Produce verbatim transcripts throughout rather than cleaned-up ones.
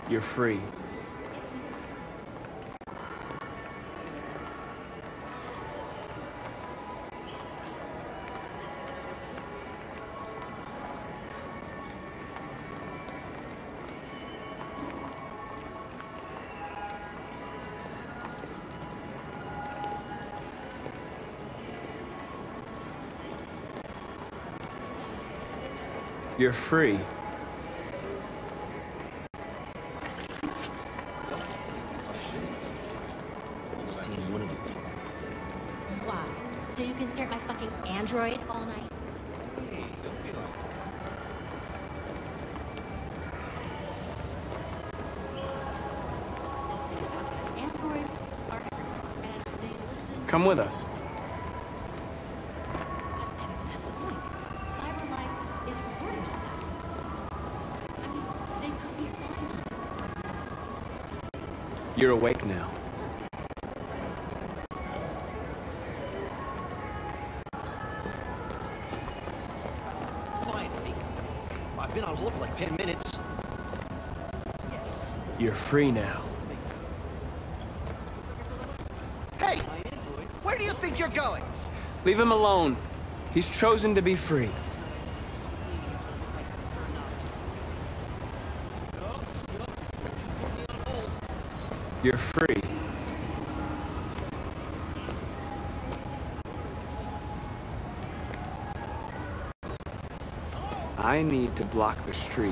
You're free. You're free. I've seen one of these. Wow. So you can stare at my fucking android all night? Hey, don't be like that. Think about it. Androids are everywhere, and they listen. Come with us. I mean, that's the point. Cyber life is recording all that. I mean, they could be spying on us. You're awake now. Finally. I've been on hold for like ten minutes. Yes. You're free now. Hey! Where do you think you're going? Leave him alone. He's chosen to be free. You're free. I need to block the street.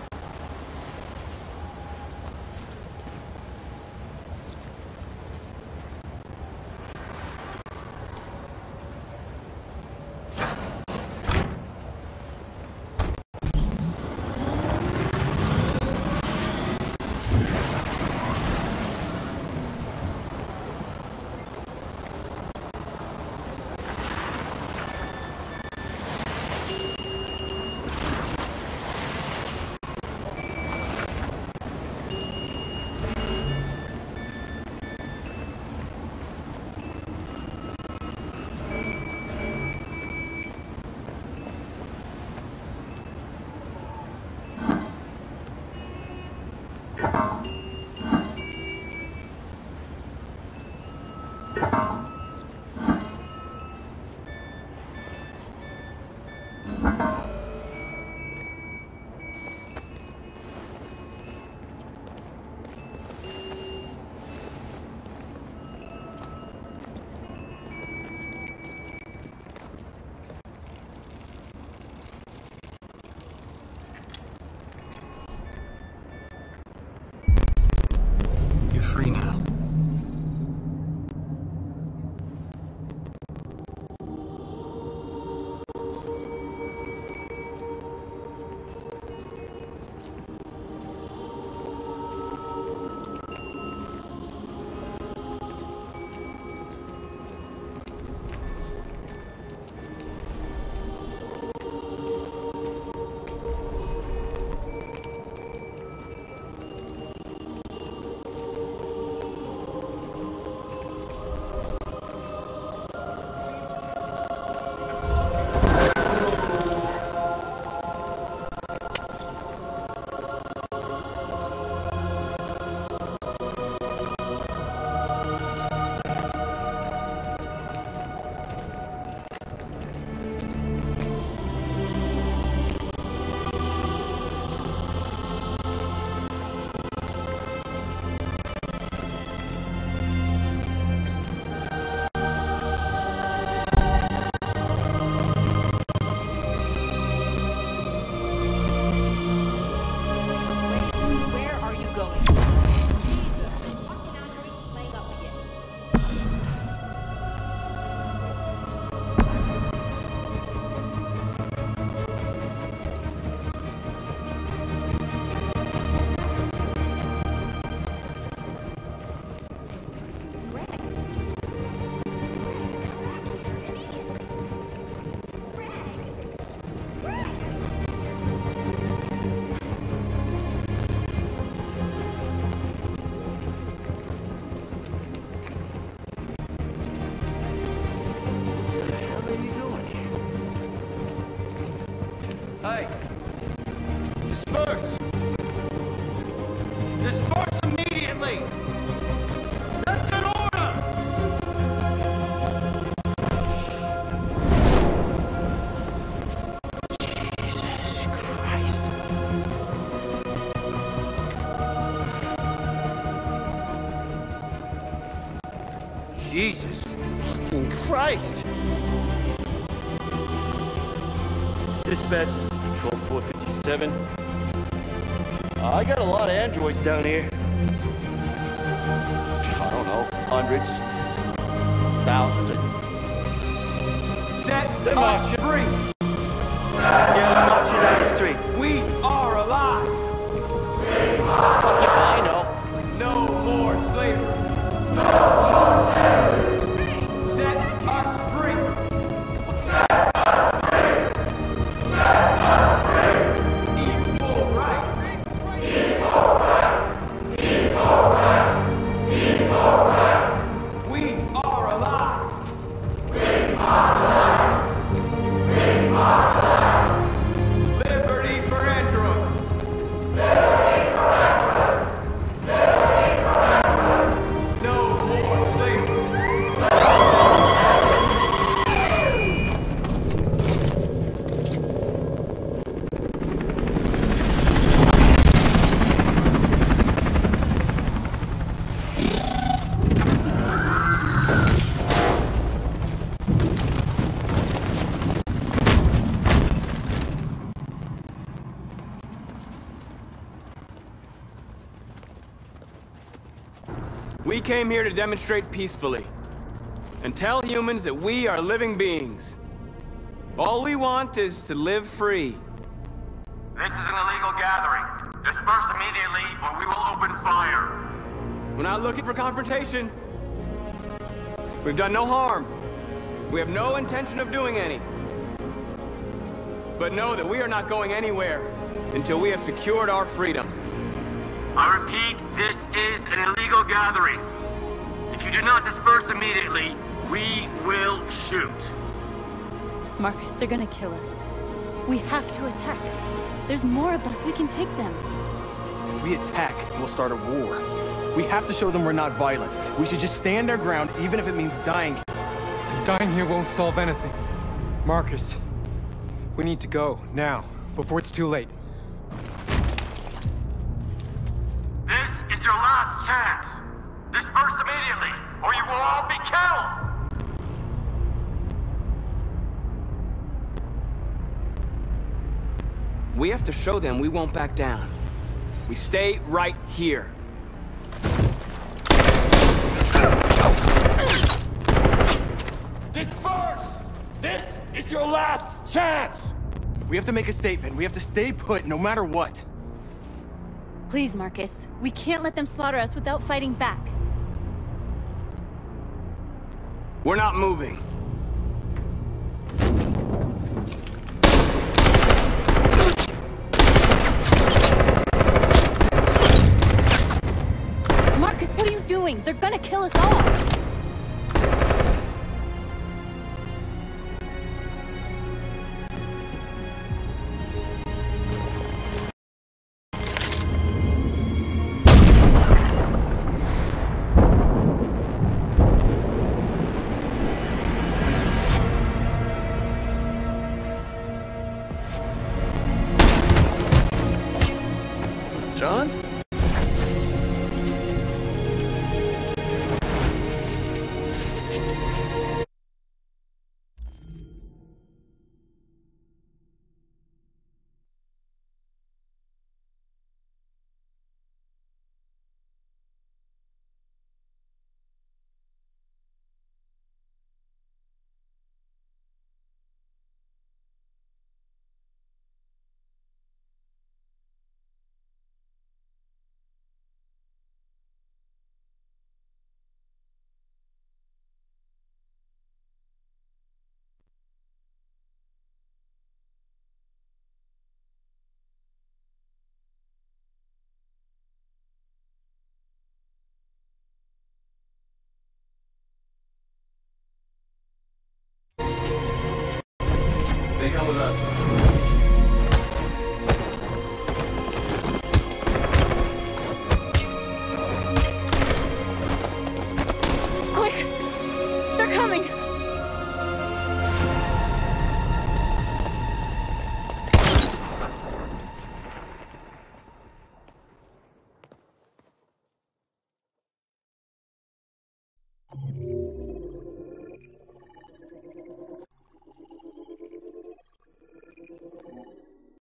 You're free now. Jesus fucking Christ! Dispatch, this is Patrol four fifty-seven. Uh, I got a lot of androids down here. I don't know, hundreds, thousands. Set They're us marching. free! Yeah, they're marching down the street. We are alive! Fuck if I know. No more slavery! Set us free! Equal rights! We are alive! Liberty for androids! No more slavery! We came here to demonstrate peacefully and tell humans that we are living beings. All we want is to live free. This is an illegal gathering. Disperse immediately or we will open fire. We're not looking for confrontation. We've done no harm. We have no intention of doing any. But know that we are not going anywhere until we have secured our freedom. I repeat, this is an illegal gathering. If you do not disperse immediately, we will shoot. Marcus, they're gonna kill us. We have to attack. There's more of us. We can take them. If we attack, we'll start a war. We have to show them we're not violent. We should just stand our ground, even if it means dying. Dying here won't solve anything. Marcus, we need to go, now, before it's too late. This is your last chance. Disperse immediately, or you will all be killed! We have to show them we won't back down. We stay right here. Disperse! This is your last chance! We have to make a statement. We have to stay put, no matter what. Please, Marcus. We can't let them slaughter us without fighting back. We're not moving. Marcus, what are you doing? They're gonna kill us all! John? They come with us. Quick! They're coming! You